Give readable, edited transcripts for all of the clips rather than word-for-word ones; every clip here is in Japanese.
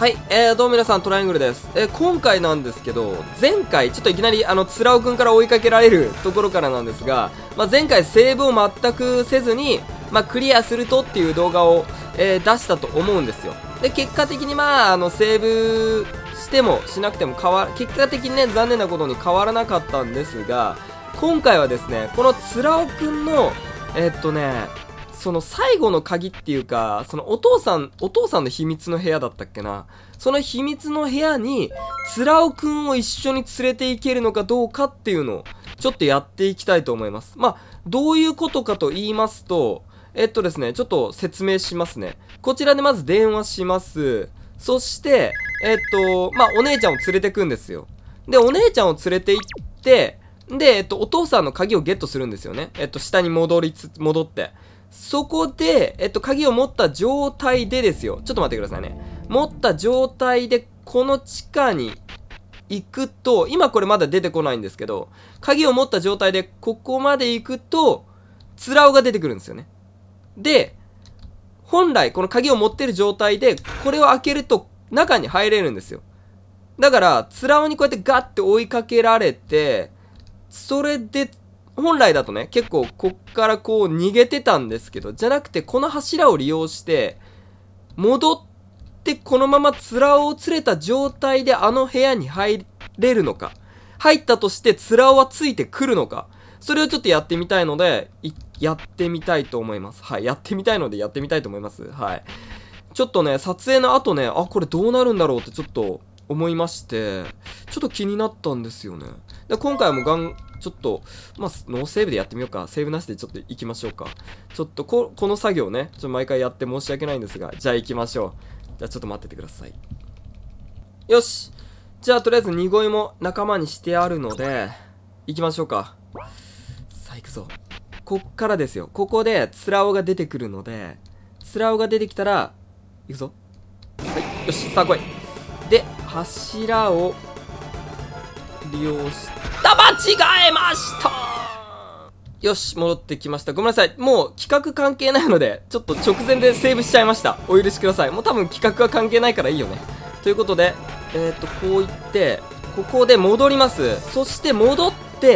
はい、どうも皆さん、トライアングルです。今回なんですけど、前回、ちょっといきなり、つらおくんから追いかけられるところからなんですが、前回セーブを全くせずに、クリアするとっていう動画を、出したと思うんですよ。で、結果的にセーブしてもしなくても結果的にね、残念なことに変わらなかったんですが、今回はですね、このつらおくんの、その最後の鍵っていうか、そのお父さんの秘密の部屋だったっけな。その秘密の部屋に、つらおくんを一緒に連れて行けるのかどうかっていうのを、ちょっとやっていきたいと思います。どういうことかと言いますと、ですね、ちょっと説明しますね。こちらでまず電話します。そして、お姉ちゃんを連れてくんですよ。で、お姉ちゃんを連れて行って、で、お父さんの鍵をゲットするんですよね。下に戻って。そこで、鍵を持った状態でですよ。ちょっと待ってくださいね。持った状態で、この地下に行くと、今これまだ出てこないんですけど、鍵を持った状態で、ここまで行くと、つらおが出てくるんですよね。で、本来、この鍵を持ってる状態で、これを開けると、中に入れるんですよ。だから、つらおにこうやってガッて追いかけられて、それで、本来だとね、結構こっからこう逃げてたんですけど、じゃなくてこの柱を利用して、戻ってこのままつらおを連れた状態であの部屋に入れるのか。入ったとしてつらおはついてくるのか。それをちょっとやってみたいので、やってみたいと思います。はい。やってみたいのでやってみたいと思います。はい。ちょっとね、撮影の後ね、これどうなるんだろうってちょっと思いまして、ちょっと気になったんですよね。で、今回はもうちょっと、ノーセーブでやってみようか。セーブなしでちょっと行きましょうか。ちょっとこの作業ね、毎回やって申し訳ないんですが、じゃあ行きましょう。じゃあちょっと待っててください。よし。じゃあとりあえず2号も仲間にしてあるので、行きましょうか。さあ行くぞ。こっからですよ。ここで、つらおが出てくるので、つらおが出てきたら、行くぞ。はい。よし。さあ来い。で、柱を、利用して、間違えました。よし、戻ってきました。ごめんなさい。もう企画関係ないので、ちょっと直前でセーブしちゃいました。お許しください。もう多分企画は関係ないからいいよね。ということで、こういって、ここで戻ります。そして戻って、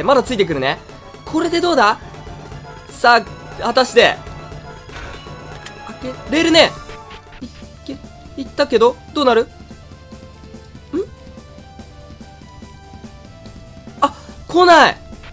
まだついてくるね。これでどうだ？さあ、果たして。開けれるね。いったけど、どうなる？来ない。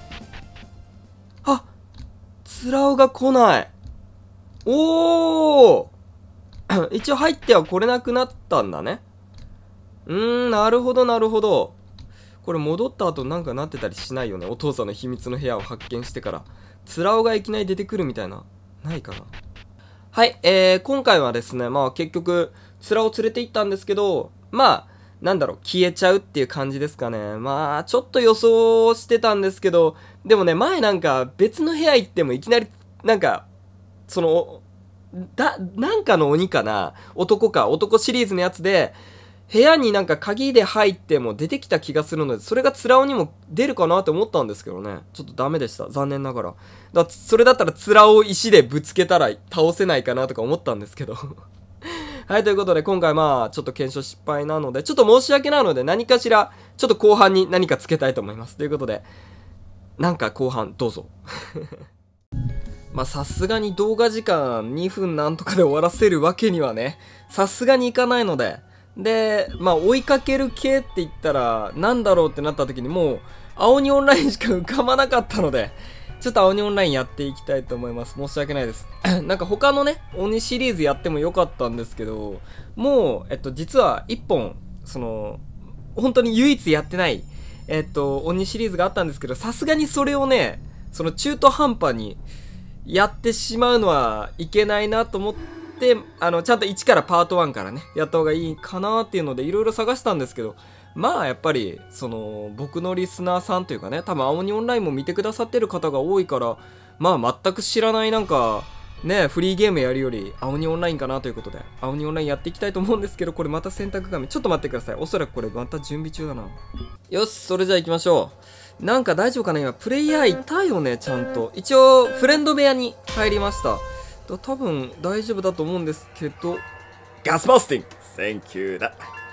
つらおが来ない。おー一応入っては来れなくなったんだね。なるほどなるほど。これ戻った後なんかなってたりしないよね。お父さんの秘密の部屋を発見してから。つらおがいきなり出てくるみたいな。ないかな。はい、今回はですね、結局、つらお連れて行ったんですけど、なんだろう、消えちゃうっていう感じですかね。ちょっと予想してたんですけど、でもね、前なんか別の部屋行ってもいきなり、なんか、なんかの鬼かな、男シリーズのやつで、部屋になんか鍵で入っても出てきた気がするので、それがつらおにも出るかなって思ったんですけどね。ちょっとダメでした。残念ながら。それだったらつらおを石でぶつけたら倒せないかなとか思ったんですけど。はい、ということで、今回ちょっと検証失敗なので、ちょっと申し訳ないので、何かしら、ちょっと後半に何かつけたいと思います。ということで、なんか後半、どうぞ。さすがに動画時間2分なんとかで終わらせるわけにはね、さすがにいかないので、で、追いかける系って言ったら、なんだろうってなった時にもう、青鬼オンラインしか浮かばなかったので、ちょっと青鬼オンラインやっていきたいと思います。申し訳ないです。なんか他のね、鬼シリーズやってもよかったんですけど、もう、実は1本、本当に唯一やってない、鬼シリーズがあったんですけど、さすがにそれをね、中途半端にやってしまうのはいけないなと思って、ちゃんと1からパート1からね、やった方がいいかなっていうので、いろいろ探したんですけど、やっぱり、僕のリスナーさんというかね、多分青鬼オンラインも見てくださってる方が多いから、全く知らないなんか、ね、フリーゲームやるより、青鬼オンラインかなということで、青鬼オンラインやっていきたいと思うんですけど、これまた選択画面、ちょっと待ってください。おそらくこれまた準備中だな。よし、それじゃあ行きましょう。なんか大丈夫かな今、プレイヤーいたよね、ちゃんと。一応、フレンド部屋に入りました。多分大丈夫だと思うんですけど、ガスバスティング Thank you だ。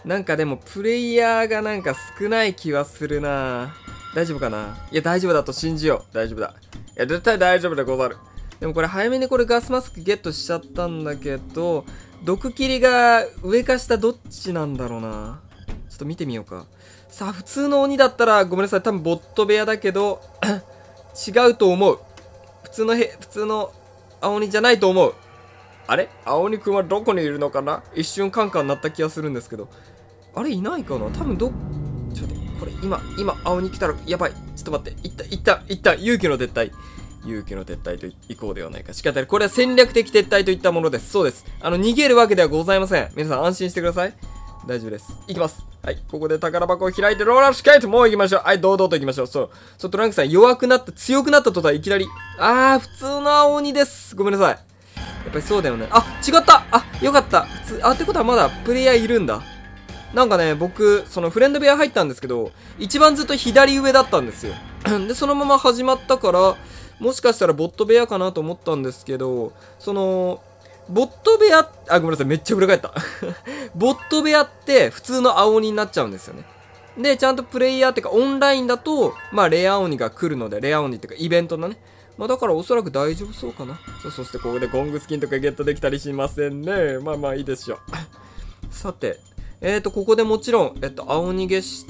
なんかでもプレイヤーがなんか少ない気はするな。大丈夫かな。いや大丈夫だと信じよう。大丈夫だ。いや絶対大丈夫でござる。でもこれ早めにこれガスマスクゲットしちゃったんだけど、毒切りが上か下どっちなんだろうな。ちょっと見てみようか。さあ普通の鬼だったらごめんなさい、多分ボット部屋だけど違うと思う。普通の青鬼じゃないと思う。あれ青鬼くんはどこにいるのかな。一瞬カンカンなった気がするんですけど、あれいないかな。多分ちょっとこれ今青鬼来たらやばい。ちょっと待って、いった勇気の撤退と行こうではないか。しかたこれは戦略的撤退といったものです。そうです。逃げるわけではございません。皆さん安心してください。大丈夫です。行きます。はい。ここで宝箱を開いてローラースケートもう行きましょう。はい。堂々と行きましょう。そう、トランクさん弱くなった、強くなった途端いきなり。普通の青鬼です。ごめんなさい。やっぱりそうだよね。違った。よかった。ってことはまだプレイヤーいるんだ。なんかね、僕、そのフレンド部屋入ったんですけど、一番ずっと左上だったんですよ。で、そのまま始まったから、もしかしたらボット部屋かなと思ったんですけど、ボット部屋、ごめんなさい、めっちゃ裏返った。ボット部屋って普通の青鬼になっちゃうんですよね。で、ちゃんとプレイヤーってかオンラインだと、レア鬼が来るので、レア鬼ってかイベントのね。だからおそらく大丈夫そうかな。そしてここでゴングスキンとかゲットできたりしませんね。いいでしょう。さて、ここでもちろん、青逃げして、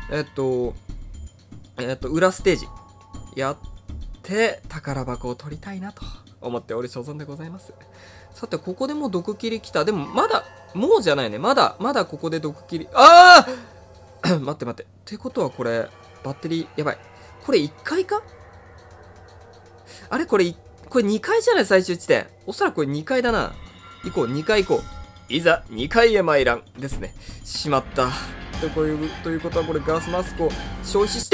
裏ステージ、やって、宝箱を取りたいなと思っておる所存でございます。さて、ここでもう毒切り来た。でも、もうじゃないね。まだここで毒切り。待って。ってことはこれ、バッテリー、やばい。これ1階か？あれこれ2階じゃない？最終地点。おそらくこれ2階だな。2階行こう。いざ、2階へ参らん。ですね。しまった。ということはこれガスマスクを消費して、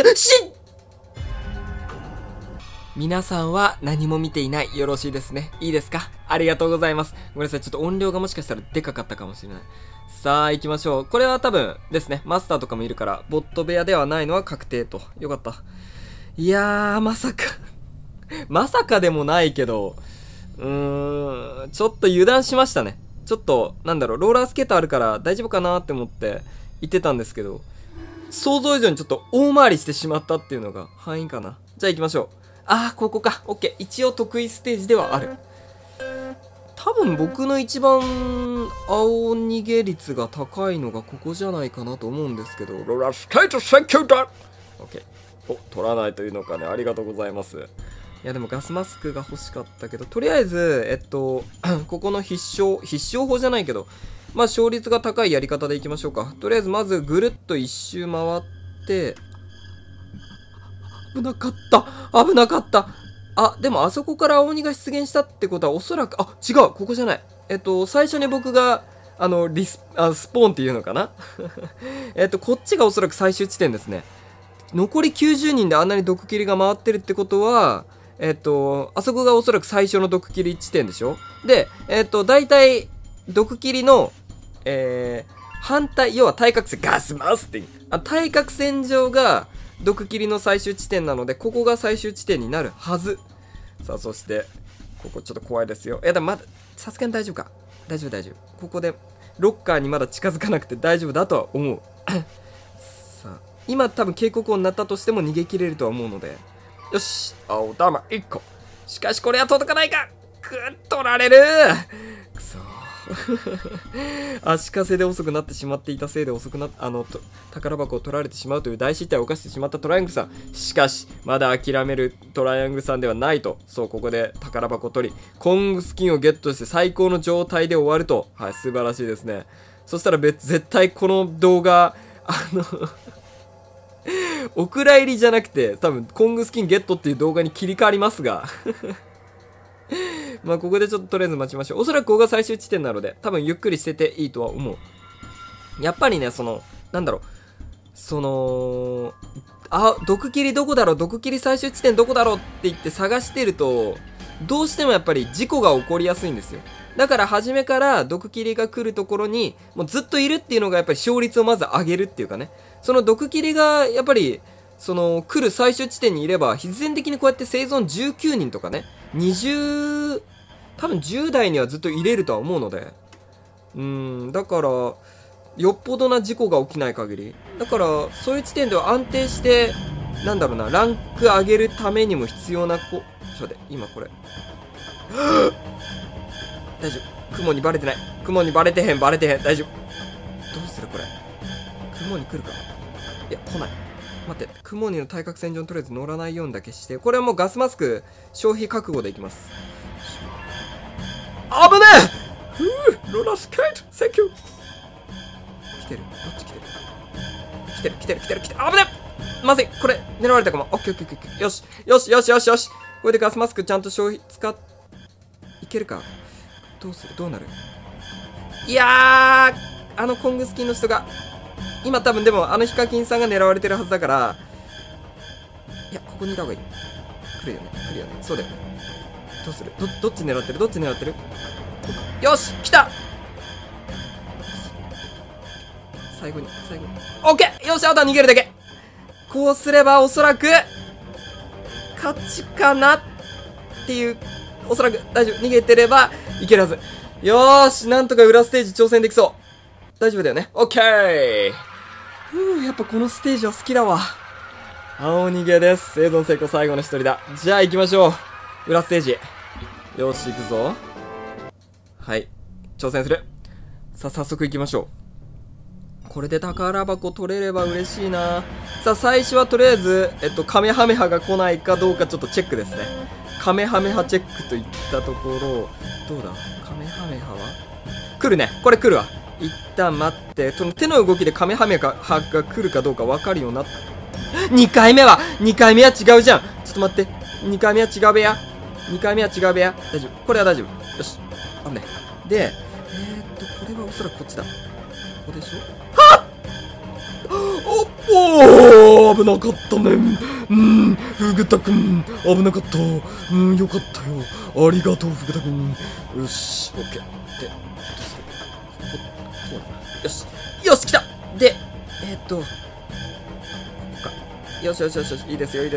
皆さんは何も見ていない。よろしいですね。いいですか？ありがとうございます。ごめんなさい。ちょっと音量がもしかしたらでかかったかもしれない。さあ、行きましょう。これは多分ですね、マスターとかもいるから、ボット部屋ではないのは確定と。よかった。いやー、まさか。まさかでもないけど、ちょっと油断しましたね。ちょっと、ローラースケートあるから大丈夫かなって思って言ってたんですけど、想像以上にちょっと大回りしてしまったっていうのが範囲かな。じゃあ行きましょう。ここか。オッケー。一応得意ステージではある。多分僕の一番青逃げ率が高いのがここじゃないかなと思うんですけど、ローラースケートセンキューだ。オッケー。取らないというのかね。ありがとうございます。いやでもガスマスクが欲しかったけど、とりあえず、ここの必勝法じゃないけど、勝率が高いやり方でいきましょうか。とりあえずまずぐるっと一周回って、危なかった。でもあそこから青鬼が出現したってことはおそらく、違う、ここじゃない。最初に僕が、スポーンっていうのかなこっちがおそらく最終地点ですね。残り90人であんなに毒切りが回ってるってことは、あそこがおそらく最初の毒切り地点でしょ。で、大体、毒切りの、反対、要は対角線、ガスマスって対角線上が毒切りの最終地点なので、ここが最終地点になるはず。さあ、そして、ここちょっと怖いですよ。でもまだ、さすがに大丈夫か。大丈夫。ここで、ロッカーにまだ近づかなくて大丈夫だとは思う。さあ、今多分警告音になったとしても逃げ切れるとは思うので。よし、青玉1個。しかしこれは届かないか。取られる。くそ足かせで遅くなってしまっていたせいで宝箱を取られてしまうという大失態を犯してしまったトライアングルさん。しかしまだ諦めるトライアングルさんではないと。そう、ここで宝箱を取りコングスキンをゲットして最高の状態で終わると。はい、素晴らしいですね。そしたら絶対この動画お蔵入りじゃなくて多分コングスキンゲットっていう動画に切り替わりますがここでちょっととりあえず待ちましょう。おそらくここが最終地点なので多分ゆっくりしてていいとは思う。やっぱりね、毒切りどこだろう、毒切り最終地点どこだろうって言って探してるとどうしてもやっぱり事故が起こりやすいんですよ。だから初めから毒切りが来るところにもうずっといるっていうのがやっぱり勝率をまず上げるっていうかね。その毒切りがやっぱり来る最終地点にいれば必然的にこうやって生存19人とかね、多分10代にはずっと入れるとは思うので、だからよっぽどな事故が起きない限り。だから、そういう地点では安定して、なんだろうな、ランク上げるためにも必要なちょっと待って、今これ。大丈夫。雲にバレてない。雲にバレてへん、大丈夫。どうするこれ。雲に来るか。いや、来ない。待って、雲にの対角線上にとりあえず乗らないようにだけして、これはもうガスマスク消費覚悟でいきます。危ねえローラースケートセンキュー来てるどっち来てる危ねえまずいこれ狙われたかも。オッケーオッケーオッケー。よしこれでガスマスクちゃんと消費いけるか。どうするどうなる。いやーコングスキンの人が今多分でもヒカキンさんが狙われてるはずだから、いやここにいた方がいい。来るよねそうだよね。どうするどっち狙ってるよし来た最後にオッケーよしあとは逃げるだけ。こうすればおそらく勝ちかなっていう。おそらく大丈夫。逃げてればいけるはず。よーしなんとか裏ステージ挑戦できそう。大丈夫だよね。オッケーやっぱこのステージは好きだわ。青逃げです。生存成功最後の一人だ。じゃあ行きましょう。裏ステージ。よし、行くぞ。はい。挑戦する。さあ、早速行きましょう。これで宝箱取れれば嬉しいな。さあ、最初はとりあえず、カメハメハが来ないかどうかちょっとチェックですね。カメハメハチェックといったところ、どうだカメハメハは来るね。これ来るわ。一旦待って、その手の動きでカメハメハが来るかどうか分かるようになった。2回目は違うじゃん。ちょっと待って。2回目は違う部屋。大丈夫。これは大丈夫。よし。危ない。で、これはおそらくこっちだ。ここでしょ。はっおー危なかったね。フグタくん。危なかった。よかったよ。ありがとう、フグタくん。よし、オッケー。で、どうするこうだ。よし。よし、来たで、ここか。よし。いいですよ。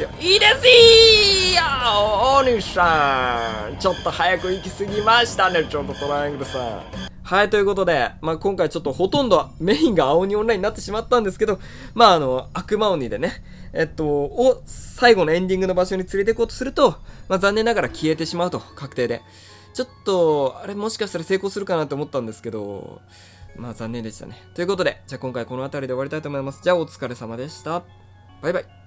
お兄さん。ちょっと早く行き過ぎましたね。ちょっとトライアングルさん。はい、ということで、今回ちょっとほとんどメインが青鬼オンラインになってしまったんですけど、悪魔鬼でね、最後のエンディングの場所に連れて行こうとすると、残念ながら消えてしまうと、確定で。ちょっと、あれもしかしたら成功するかなと思ったんですけど、残念でしたね。ということで、じゃあ今回この辺りで終わりたいと思います。じゃあお疲れ様でした。バイバイ。